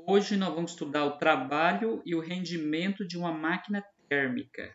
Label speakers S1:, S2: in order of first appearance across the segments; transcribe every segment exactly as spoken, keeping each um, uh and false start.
S1: Hoje nós vamos estudar o trabalho e o rendimento de uma máquina térmica.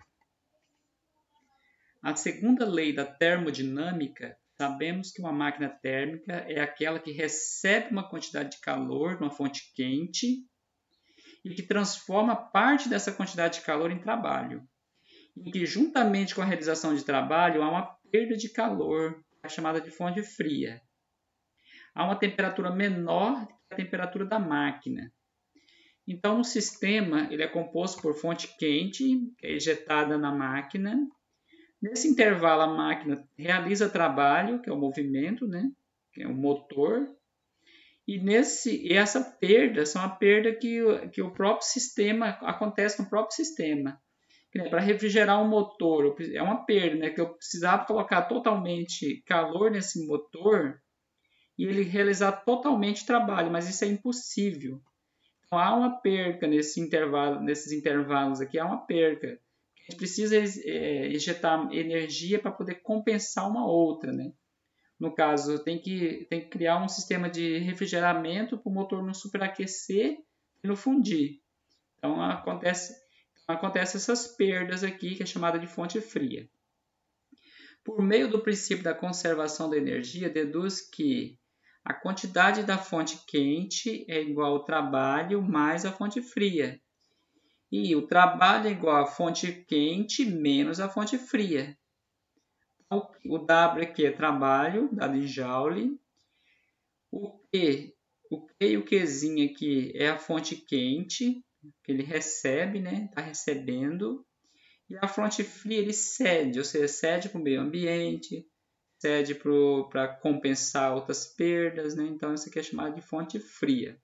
S1: A segunda lei da termodinâmica, sabemos que uma máquina térmica é aquela que recebe uma quantidade de calor de uma fonte quente e que transforma parte dessa quantidade de calor em trabalho. E que, juntamente com a realização de trabalho, há uma perda de calor, que é chamada de fonte fria. Há uma temperatura menor que a temperatura da máquina. Então, o sistema ele é composto por fonte quente, que é injetada na máquina. Nesse intervalo, a máquina realiza trabalho, que é o movimento, né? Que é o motor. E, nesse, e essa perda são a perda que, que o próprio sistema, acontece no próprio sistema. Para refrigerar um motor, é uma perda, né? Que eu precisava colocar totalmente calor nesse motor e ele realizar totalmente trabalho, mas isso é impossível. Então, há uma perca nesse intervalo, nesses intervalos aqui, há uma perca. A gente precisa é, injetar energia para poder compensar uma outra, né? No caso, tem que, tem que criar um sistema de refrigeramento para o motor não superaquecer e não fundir. Então, acontece, acontece essas perdas aqui, que é chamada de fonte fria. Por meio do princípio da conservação da energia, deduz que a quantidade da fonte quente é igual ao trabalho mais a fonte fria. E o trabalho é igual à fonte quente menos a fonte fria. Então, o W aqui é trabalho, dado em joule. O Q, o Q e o Qzinho aqui é a fonte quente, que ele recebe, né? Está recebendo. E a fonte fria ele cede, ou seja, cede para o meio ambiente, cede para compensar outras perdas, né? Então, isso aqui é chamado de fonte fria.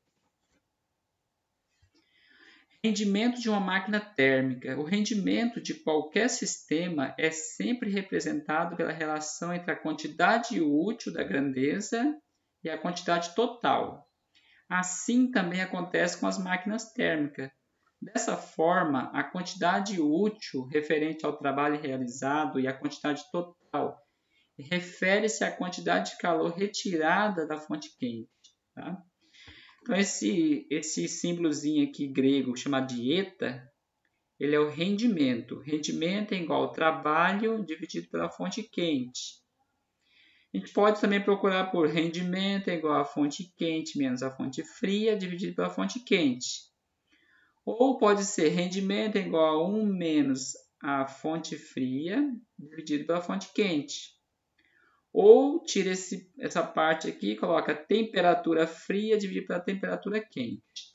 S1: Rendimento de uma máquina térmica. O rendimento de qualquer sistema é sempre representado pela relação entre a quantidade útil da grandeza e a quantidade total. Assim também acontece com as máquinas térmicas. Dessa forma, a quantidade útil referente ao trabalho realizado e a quantidade total refere-se à quantidade de calor retirada da fonte quente. Tá? Então, esse, esse símbolozinho aqui grego chamado de eta, ele é o rendimento. Rendimento é igual ao trabalho dividido pela fonte quente. A gente pode também procurar por rendimento é igual à fonte quente menos a fonte fria dividido pela fonte quente. Ou pode ser rendimento é igual a um menos a fonte fria dividido pela fonte quente. Ou tira esse, essa parte aqui e coloca temperatura fria dividida pela temperatura quente.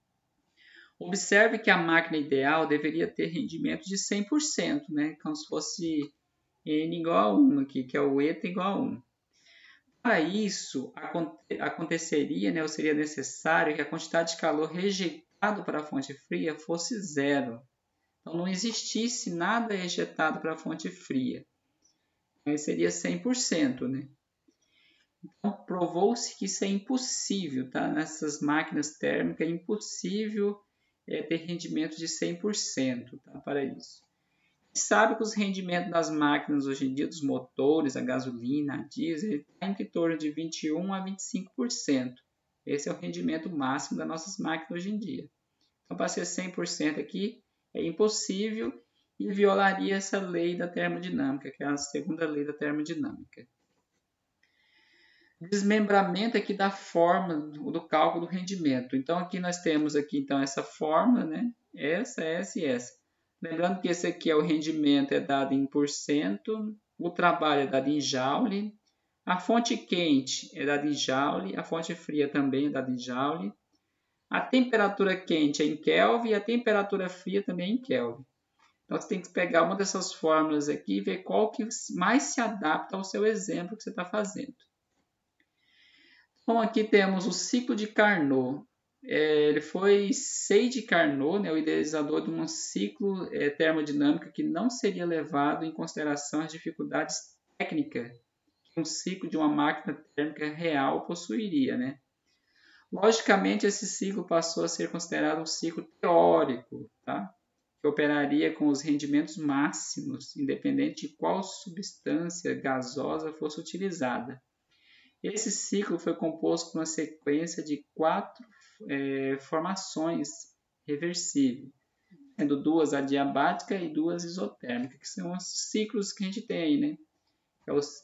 S1: Observe que a máquina ideal deveria ter rendimento de cem por cento, né? Como se fosse N igual a um aqui, que é o eta igual a um. Para isso, aconteceria, né, ou seria necessário que a quantidade de calor rejeitado para a fonte fria fosse zero. Então, não existisse nada rejeitado para a fonte fria. Então, seria cem por cento, né? Então, provou-se que isso é impossível, tá? Nessas máquinas térmicas é impossível é, ter rendimento de cem por cento, tá? Para isso. A gente sabe que os rendimentos das máquinas hoje em dia, dos motores, a gasolina, a diesel, está em torno de vinte e um a vinte e cinco por cento. Esse é o rendimento máximo das nossas máquinas hoje em dia. Então, para ser cem por cento aqui, é impossível e violaria essa lei da termodinâmica, que é a segunda lei da termodinâmica. Desmembramento aqui da forma do cálculo do rendimento. Então, aqui nós temos aqui, então, essa forma, né? Essa, essa e essa. Lembrando que esse aqui é o rendimento, é dado em porcento, o trabalho é dado em joule, a fonte quente é dada em joule, a fonte fria também é dada em joule, a temperatura quente é em Kelvin e a temperatura fria também é em Kelvin. Então, você tem que pegar uma dessas fórmulas aqui e ver qual que mais se adapta ao seu exemplo que você está fazendo. Então, aqui temos o ciclo de Carnot. É, ele foi Seydi Carnot, né, o idealizador de um ciclo é, termodinâmico que não seria levado em consideração as dificuldades técnicas que um ciclo de uma máquina térmica real possuiria, né? Logicamente, esse ciclo passou a ser considerado um ciclo teórico, tá? Que operaria com os rendimentos máximos, independente de qual substância gasosa fosse utilizada. Esse ciclo foi composto por uma sequência de quatro é, formações reversíveis, sendo duas adiabática e duas isotérmicas, que são os ciclos que a gente tem aí, né? É os...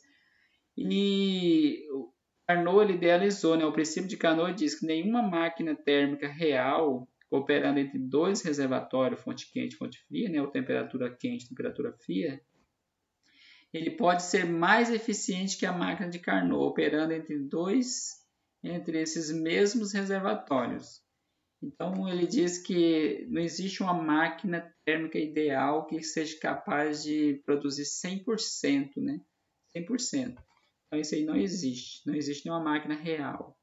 S1: E o Carnot ele idealizou, né? O princípio de Carnot diz que nenhuma máquina térmica real operando entre dois reservatórios, fonte quente e fonte fria, né? Ou temperatura quente e temperatura fria, ele pode ser mais eficiente que a máquina de Carnot, operando entre dois, entre esses mesmos reservatórios. Então, ele diz que não existe uma máquina térmica ideal que seja capaz de produzir cem por cento, né? cem por cento. Então, isso aí não existe. Não existe nenhuma máquina real.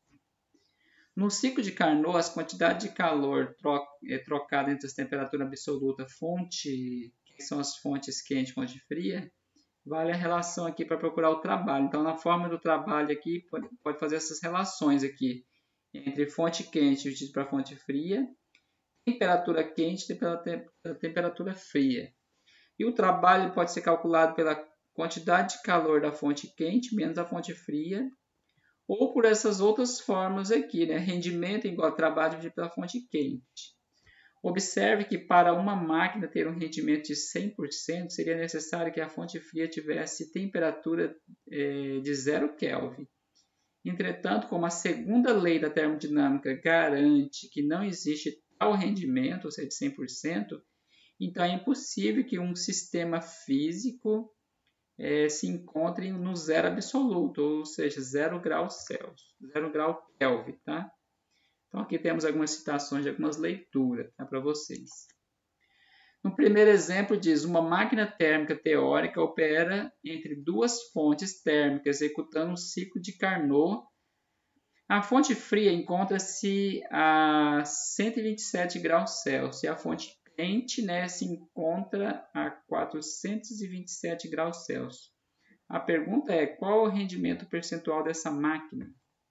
S1: No ciclo de Carnot, as quantidades de calor tro é, trocada entre as temperaturas absolutas, fonte, que são as fontes quente e fonte fria, vale a relação aqui para procurar o trabalho. Então, na forma do trabalho aqui, pode, pode fazer essas relações aqui entre fonte quente dividido para fonte fria, temperatura quente e temperatura, temperatura fria. E o trabalho pode ser calculado pela quantidade de calor da fonte quente menos a fonte fria, ou por essas outras formas aqui, né? Rendimento igual a trabalho dividido pela fonte quente. Observe que para uma máquina ter um rendimento de cem por cento, seria necessário que a fonte fria tivesse temperatura eh, de zero Kelvin. Entretanto, como a segunda lei da termodinâmica garante que não existe tal rendimento, ou seja, de cem por cento, então é impossível que um sistema físico é, se encontre no zero absoluto, ou seja, zero graus Celsius, zero grau Kelvin, tá? Então aqui temos algumas citações de algumas leituras, tá, para vocês. No primeiro exemplo diz, uma máquina térmica teórica opera entre duas fontes térmicas, executando um ciclo de Carnot. A fonte fria encontra-se a cento e vinte e sete graus Celsius e a fonte quente, né, se encontra a quatrocentos e vinte e sete graus Celsius. A pergunta é, qual é o rendimento percentual dessa máquina?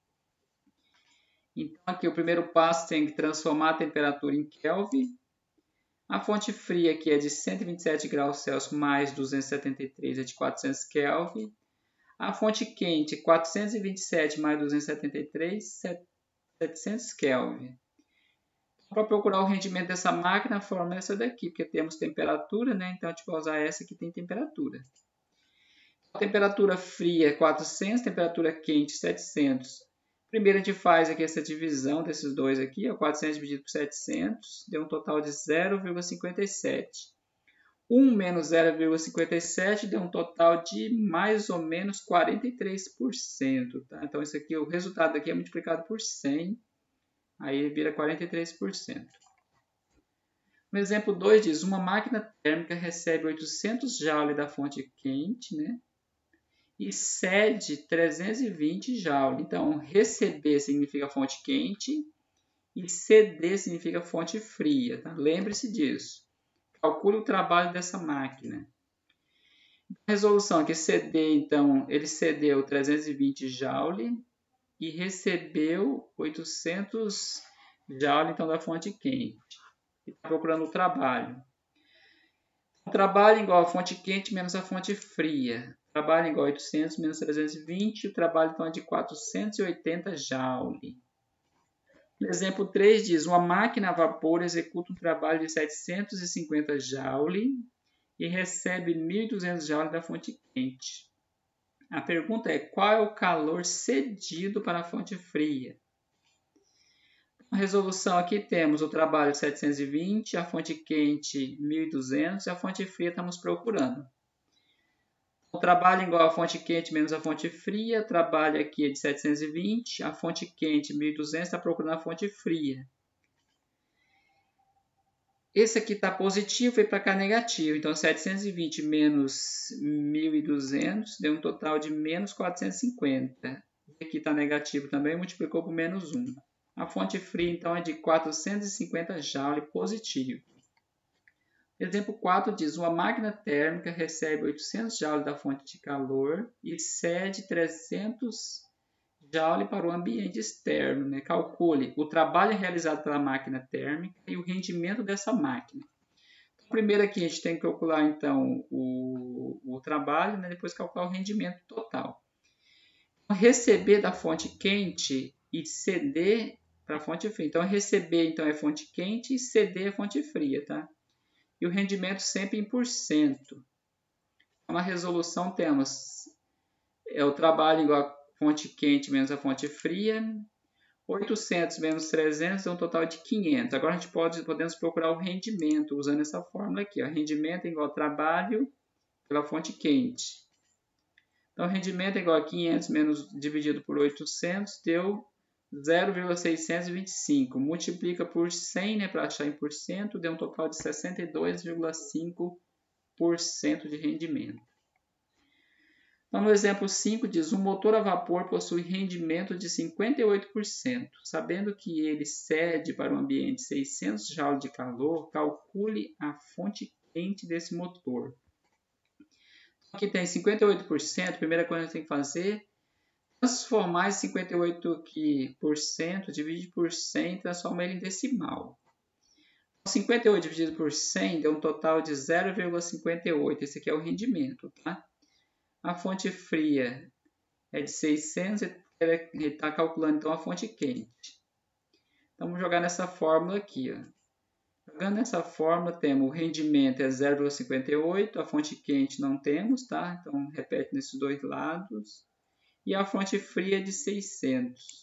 S1: Então, aqui o primeiro passo tem que transformar a temperatura em Kelvin. A fonte fria, que é de cento e vinte e sete graus Celsius mais duzentos e setenta e três, é de quatrocentos Kelvin. A fonte quente, quatrocentos e vinte e sete mais duzentos e setenta e três, setecentos Kelvin. Para procurar o rendimento dessa máquina, a fórmula é essa daqui, porque temos temperatura, né? Então a gente vai usar essa que tem temperatura. A temperatura fria é quatrocentos, temperatura quente setecentos. Primeiro a gente faz aqui essa divisão desses dois aqui, ó, quatrocentos dividido por setecentos, deu um total de zero vírgula cinquenta e sete. um menos zero vírgula cinquenta e sete deu um total de mais ou menos quarenta e três por cento. Tá? Então, isso aqui, o resultado aqui é multiplicado por cem, aí vira quarenta e três por cento. No exemplo dois diz, uma máquina térmica recebe oitocentos joules da fonte quente, né? E cede trezentos e vinte joules. Então, receber significa fonte quente e ceder significa fonte fria. Tá? Lembre-se disso. Calcule o trabalho dessa máquina. A resolução aqui, ceder, então, ele cedeu trezentos e vinte joules e recebeu oitocentos joules, então, da fonte quente. E está procurando o trabalho. O trabalho igual a fonte quente menos a fonte fria. O trabalho igual a oitocentos menos trezentos e vinte. O trabalho, então, é de quatrocentos e oitenta joules. No exemplo três diz, uma máquina a vapor executa um trabalho de setecentos e cinquenta joules e recebe mil e duzentos joules da fonte quente. A pergunta é, qual é o calor cedido para a fonte fria? A resolução aqui temos o trabalho setecentos e vinte, a fonte quente mil e duzentos e a fonte fria estamos procurando. O trabalho igual a fonte quente menos a fonte fria, o trabalho aqui é de setecentos e vinte, a fonte quente mil e duzentos está procurando a fonte fria. Esse aqui está positivo e para cá negativo, então setecentos e vinte menos mil e duzentos deu um total de menos quatrocentos e cinquenta. Aqui está negativo também, multiplicou por menos um. A fonte fria, então, é de quatrocentos e cinquenta joules positivo. Exemplo quatro diz, uma máquina térmica recebe oitocentos joules da fonte de calor e cede trezentos joules para o ambiente externo. Né? Calcule o trabalho realizado pela máquina térmica e o rendimento dessa máquina. Então, primeiro aqui a gente tem que calcular então, o, o trabalho, né? Depois calcular o rendimento total. Receber da fonte quente e ceder para a fonte fria. Então, receber então, é fonte quente e ceder é fonte fria. Tá? E o rendimento sempre em por cento. Na resolução temos é o trabalho igual a fonte quente menos a fonte fria. oitocentos menos trezentos é um total de quinhentos. Agora a gente pode podemos procurar o rendimento usando essa fórmula aqui. Ó. Rendimento é igual ao trabalho pela fonte quente. Então, rendimento é igual a quinhentos menos dividido por oitocentos deu zero vírgula seiscentos e vinte e cinco. Multiplica por cem, né, para achar em por cento, deu um total de sessenta e dois vírgula cinco por cento de rendimento. Então, no exemplo cinco, diz, um motor a vapor possui rendimento de cinquenta e oito por cento. Sabendo que ele cede para o ambiente seiscentos joules de calor, calcule a fonte quente desse motor. Aqui tem cinquenta e oito por cento, a primeira coisa que a gente tem que fazer é transformar esse cinquenta e oito por cento, dividir por cem e transformar ele em decimal. cinquenta e oito dividido por cem deu um total de zero vírgula cinquenta e oito. Esse aqui é o rendimento, tá? A fonte fria é de seiscentos, ele está calculando então a fonte quente. Então vamos jogar nessa fórmula aqui. Ó. Jogando nessa fórmula, temos o rendimento é zero vírgula cinquenta e oito, a fonte quente não temos, tá? Então repete nesses dois lados. E a fonte fria é de seiscentos.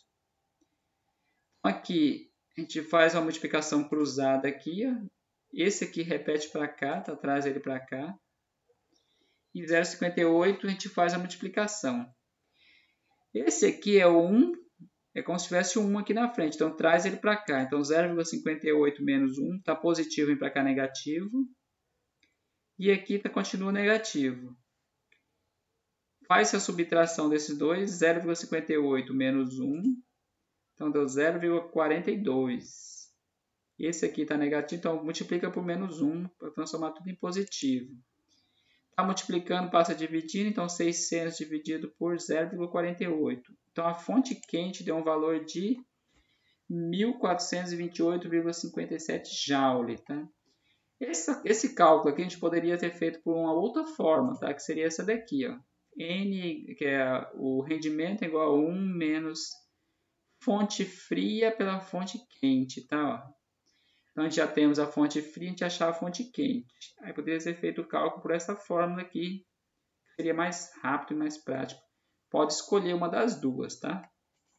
S1: Aqui a gente faz uma multiplicação cruzada aqui. Ó. Esse aqui repete para cá, tá? Traz ele para cá. E zero vírgula cinquenta e oito a gente faz a multiplicação. Esse aqui é o um, é como se tivesse um aqui na frente, então traz ele para cá. Então zero vírgula cinquenta e oito menos um está positivo, vem para cá negativo. E aqui tá, continua negativo. Faz a subtração desses dois, zero vírgula cinquenta e oito menos um, então deu zero vírgula quarenta e dois. Esse aqui está negativo, então multiplica por menos um para transformar tudo em positivo. Está multiplicando, passa dividindo, então seiscentos dividido por zero vírgula quarenta e oito. Então a fonte quente deu um valor de mil quatrocentos e vinte e oito vírgula cinquenta e sete joule. Tá? Esse, esse cálculo aqui a gente poderia ter feito por uma outra forma, tá? Que seria essa daqui. Ó. N, que é o rendimento, é igual a um menos fonte fria pela fonte quente. Tá? Ó. Então, a gente já temos a fonte fria, a gente achar a fonte quente. Aí poderia ser feito o cálculo por essa fórmula aqui, que seria mais rápido e mais prático. Pode escolher uma das duas, tá?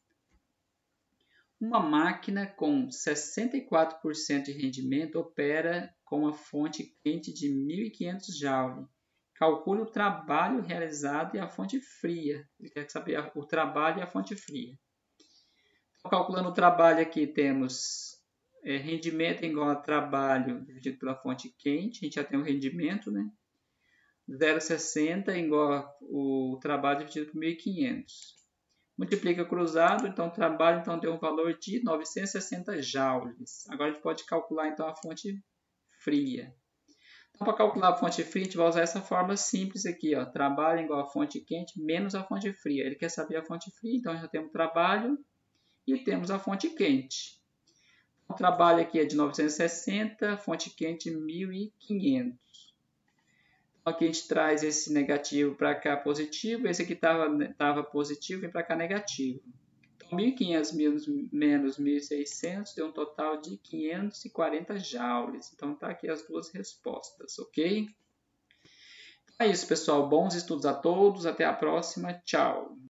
S1: Uma máquina com sessenta e quatro por cento de rendimento opera com a fonte quente de mil e quinhentos joules. Calcule o trabalho realizado e a fonte fria. Ele quer saber o trabalho e a fonte fria. Então, calculando o trabalho aqui, temos... É, rendimento é igual a trabalho dividido pela fonte quente, a gente já tem o rendimento, né? zero vírgula sessenta é igual o trabalho dividido por mil e quinhentos. Multiplica cruzado, então o trabalho então, deu um valor de novecentos e sessenta joules. Agora a gente pode calcular então a fonte fria. Então, para calcular a fonte fria, a gente vai usar essa fórmula simples aqui. Ó. Trabalho igual a fonte quente menos a fonte fria. Ele quer saber a fonte fria, então já temos o trabalho e temos a fonte quente. O trabalho aqui é de novecentos e sessenta, fonte quente mil e quinhentos. Então, aqui a gente traz esse negativo para cá positivo, esse aqui estava positivo, vem para cá negativo. Então, mil e quinhentos menos, menos mil e seiscentos deu um total de quinhentos e quarenta joules. Então, tá aqui as duas respostas, ok? Então, é isso, pessoal. Bons estudos a todos. Até a próxima. Tchau!